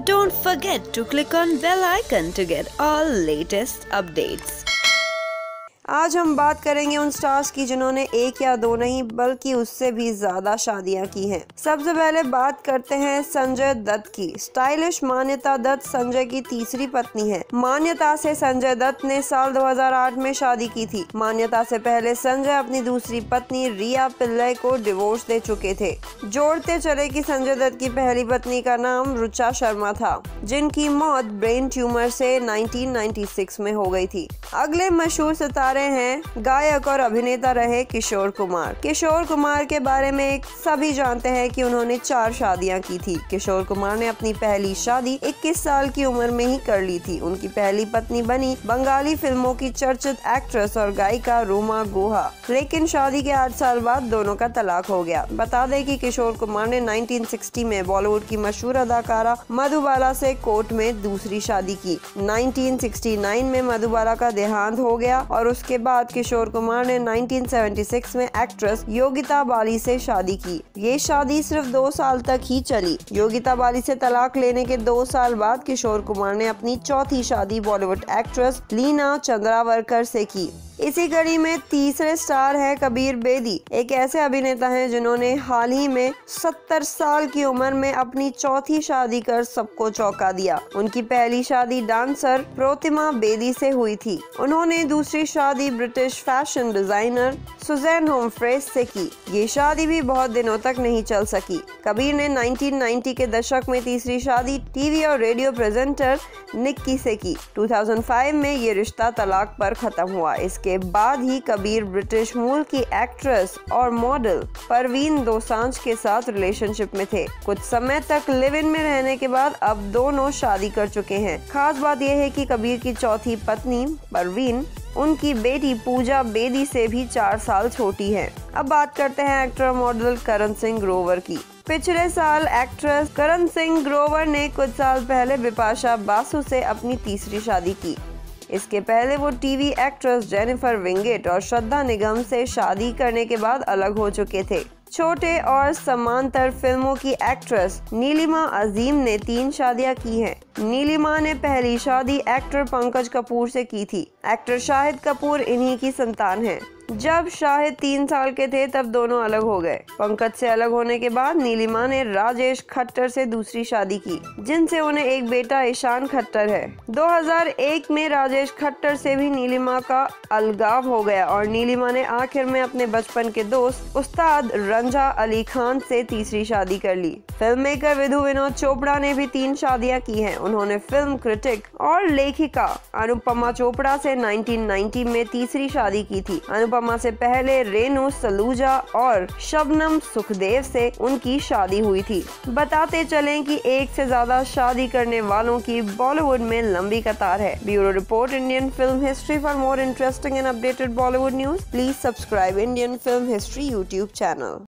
Don't forget to click on bell icon to get all latest updates. आज हम बात करेंगे उन स्टार्स की जिन्होंने एक या दो नहीं बल्कि उससे भी ज्यादा शादियां की हैं। सबसे पहले बात करते हैं संजय दत्त की। स्टाइलिश मान्यता दत्त संजय की तीसरी पत्नी है। मान्यता से संजय दत्त ने साल 2008 में शादी की थी। मान्यता से पहले संजय अपनी दूसरी पत्नी रिया पिल्लई को डिवोर्स दे चुके थे। जोड़ते चले कि संजय दत्त की पहली पत्नी का नाम रुचा शर्मा था, जिनकी मौत ब्रेन ट्यूमर से 1996 में हो गई थी। अगले मशहूर सितारे हैं गायक और अभिनेता रहे किशोर कुमार। किशोर कुमार के बारे में सभी जानते हैं कि उन्होंने 4 शादियां की थी। किशोर कुमार ने अपनी पहली शादी 21 साल की उम्र में ही कर ली थी। उनकी पहली पत्नी बनी बंगाली फिल्मों की चर्चित एक्ट्रेस और गायिका रूमा गुहा, लेकिन शादी के 8 साल बाद दोनों का तलाक हो गया। बता दें कि किशोर कुमार ने 1960 में बॉलीवुड की मशहूर अदाकारा मधुबाला से कोर्ट में दूसरी शादी की। 1969 में मधुबाला का देहांत हो गया और उसके बाद किशोर कुमार ने 1976 में एक्ट्रेस योगिता बाली से शादी की। ये शादी सिर्फ 2 साल तक ही चली। योगिता बाली से तलाक लेने के 2 साल बाद किशोर कुमार ने अपनी चौथी शादी बॉलीवुड एक्ट्रेस लीना चंद्रावरकर से की। इसी कड़ी में तीसरे स्टार है कबीर बेदी। एक ऐसे अभिनेता हैं जिन्होंने हाल ही में 70 साल की उम्र में अपनी चौथी शादी कर सबको चौंका दिया। उनकी पहली शादी डांसर प्रोतिमा बेदी से हुई थी। उन्होंने दूसरी शादी British fashion designer Susan Humphreys से की। ये शादी भी बहुत दिनों तक नहीं चल सकी। कबीर ने 1990 के दशक में तीसरी शादी टीवी और रेडियो प्रेजेंटर निक्की से की। 2005 में ये रिश्ता तलाक पर खत्म हुआ। इसके बाद ही कबीर ब्रिटिश मूल की एक्ट्रेस और मॉडल परवीन दोसांझ के साथ रिलेशनशिप में थे। कुछ समय तक लिव इन में रहने के बाद अब दोनों शादी कर चुके हैं। खास बात यह है कि कबीर की चौथी पत्नी परवीन उनकी बेटी पूजा बेदी से भी 4 साल छोटी है। अब बात करते हैं एक्टर मॉडल करण सिंह ग्रोवर की। पिछले साल एक्ट्रेस करण सिंह ग्रोवर ने कुछ साल पहले बिपाशा बासु से अपनी तीसरी शादी की। इसके पहले वो टीवी एक्ट्रेस जेनिफर विंगेट और श्रद्धा निगम से शादी करने के बाद अलग हो चुके थे। छोटे और समांतर फिल्मों की एक्ट्रेस नीलिमा अजीम ने 3 शादियां की हैं। नीलिमा ने पहली शादी एक्टर पंकज कपूर से की थी। एक्टर शाहिद कपूर इन्हीं की संतान हैं। जब शाहिद 3 साल के थे तब दोनों अलग हो गए। पंकज से अलग होने के बाद नीलिमा ने राजेश खट्टर से दूसरी शादी की, जिनसे उन्हें एक बेटा ईशान खट्टर है। 2001 में राजेश खट्टर से भी नीलिमा का अलगाव हो गया और नीलिमा ने आखिर में अपने बचपन के दोस्त उस्ताद रंझा अली खान से तीसरी शादी कर ली। फिल्म मेकर विधु विनोद चोपड़ा ने भी 3 शादियां की हैं। उन्होंने फिल्म क्रिटिक और लेखिका अनुपमा चोपड़ा से 1990 में तीसरी शादी की थी। अनुपमा से पहले रेनू सलूजा और शबनम सुखदेव से उनकी शादी हुई थी। बताते चलें कि एक से ज्यादा शादी करने वालों की बॉलीवुड में लंबी कतार है। Bureau report, Indian film history. For more interesting and updated Bollywood news, please subscribe Indian film history YouTube channel.